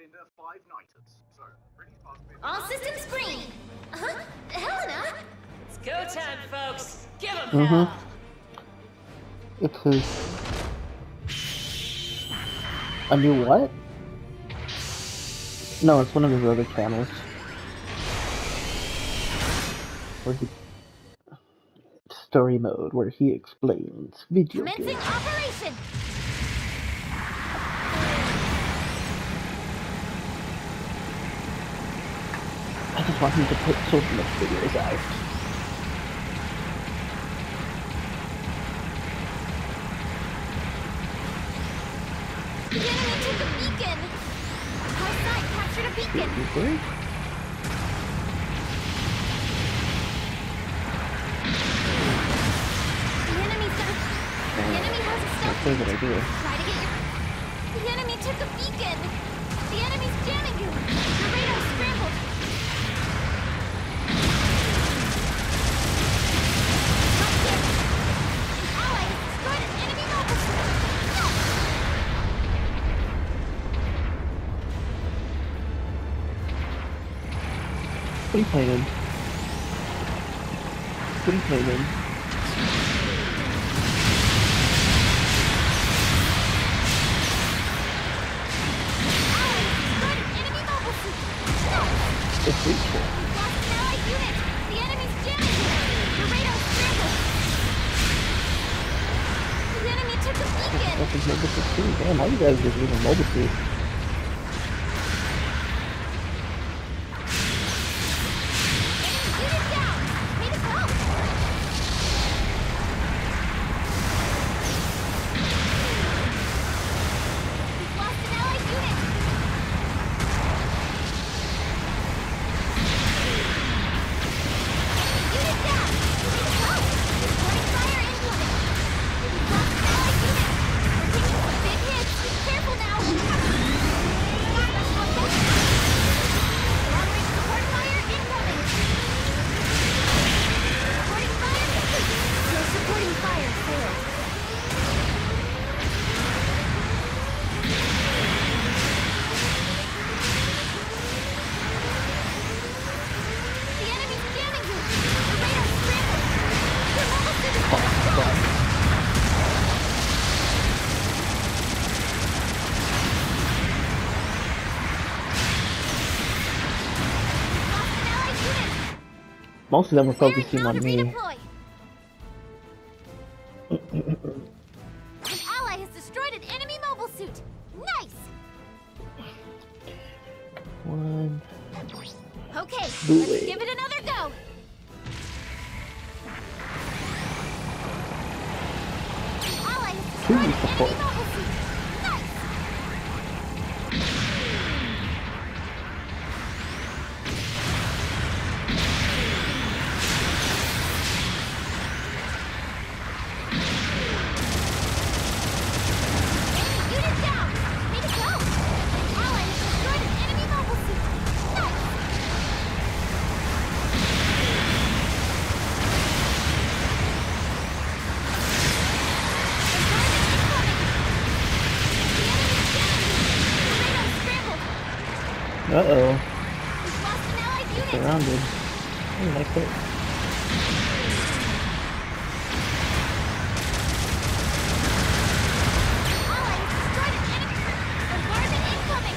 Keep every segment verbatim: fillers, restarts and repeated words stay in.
All systems green. Uh-huh. Helena. It's go time, folks. Give them Mm-hmm. hell. It's his. A new what? No, it's one of his other channels. Where he story mode, where he explains video Commencing games. operation. I just want him to put so much videos out. The enemy took a beacon. Our side captured a beacon. Great. The enemy's got a... The enemy has a stealth. That's a good idea. Try to get your... The enemy took a beacon. The enemy's jamming you. Your radar scrambled. Not yet. An ally has destroyed an enemy mobile suit. No! What are you playing in? What are you playing in? It's reachable. We've lost an allied unit! The enemy's jamming you! Your radar scrambled! The enemy took a beacon! That's his mobile suit too. Damn, all you guys are using mobile suit. Unit down! Way to go! We've lost an allied unit! Unit down! Way to go! Reporting fire incoming! We've lost an allied unit! We're taking some big hits! Careful now! Special effects! Long-range support fire incoming! Supporting fire complete! Your supporting fire failed. The enemy's jamming you! The radar scrambled! Your mobile suit is destroyed! Lost an allied unit! Most of them were Clearing focusing now on to me. redeploy. An ally has destroyed an enemy mobile suit! Nice! One. Okay, Do let's it. give it another go! An ally has Two destroyed an support. enemy mobile suit! Nice! Enemy unit down! Way to go! An ally has destroyed an enemy mobile suit! Nice! Uh-oh. We've lost an allied unit! Surrounded. Oh, like it. Ally has destroyed an enemy! Bombardment incoming!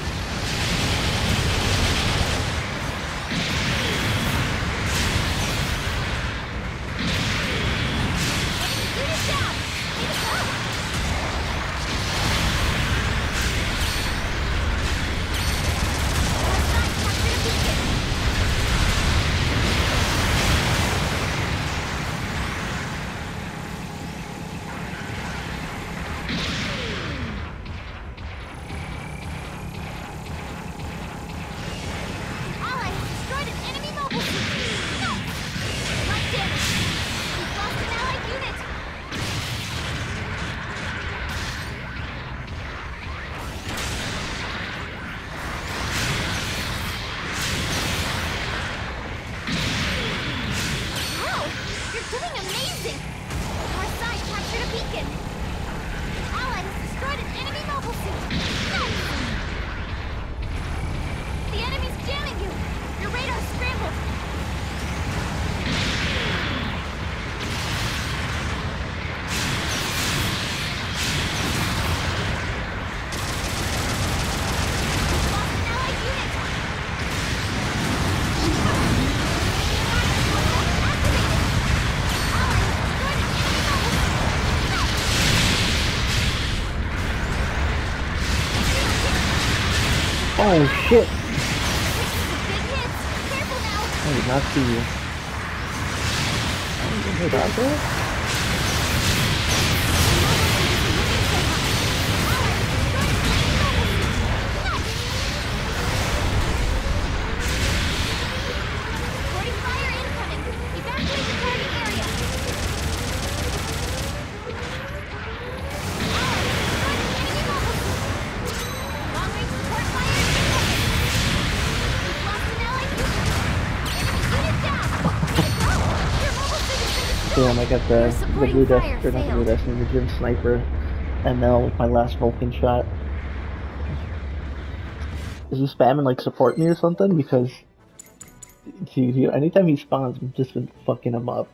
Enemy unit down! Way to go! Our side captured a beacon! Oh shit! Big hits. Careful now. I did not see you. Oh, you heard that there? Reporting fire incoming. Evacuate the target area. Enemy mobile. Long-range support fire incoming. We've lost an allied unit. Unit down. No, your mobile suit has been destroyed. Damn, I got the, Your the supporting blue fire desk, or not the blue failed. desk, the gym sniper M L with my last Vulcan shot. Is he spamming like support me or something? Because dude, he, anytime he spawns, I've just been fucking him up.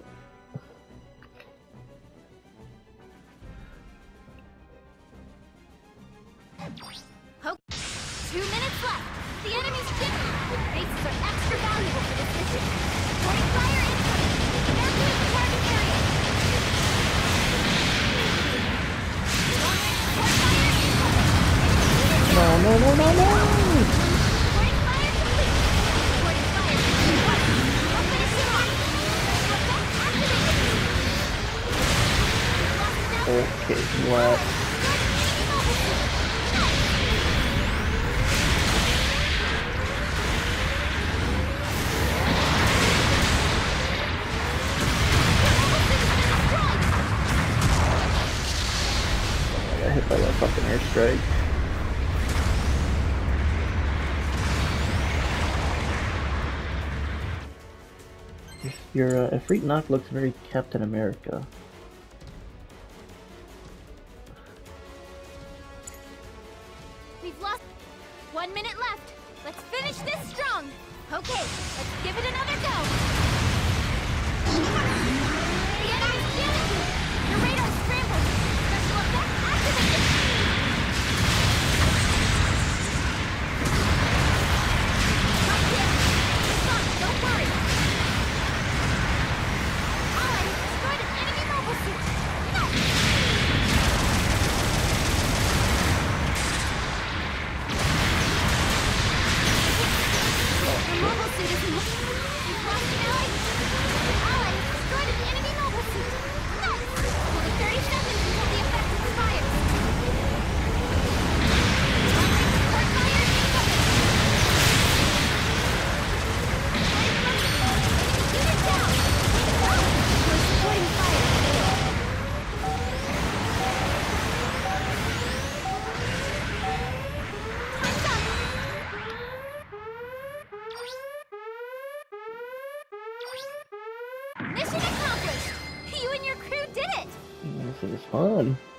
Oh, two minutes left. The enemy's ship. Bases are extra valuable for this mission. Reporting fire incoming. Evacuate the target area. Long-range support fire incoming. Enemy unit No, down. no, no, no, no! Reporting fire complete. Reporting fire complete. We'll finish him off. Special effect activated. Lost an ally. Okay, what? Destroyed an enemy mobile suit. Nice. I got hit by that fucking airstrike. Your uh, Efreet knock looks very Captain America. We've lost one minute left. Let's finish this strong. Okay, let's give it another go. The enemy's jamming you. Your radar scrambled. Special effect activated. Not yet. It's on. Don't worry. Ally has destroyed an enemy mobile suit. Nice. The mobile suit is in. You've lost an ally. Your ally has destroyed an enemy mobile suit. Nice. Only thirty seconds until the effect expires. Long-range support fire incoming. Enemy unit down. Your supporting fire failed. Time's up. Mission accomplished! You and your crew did it! This is fun.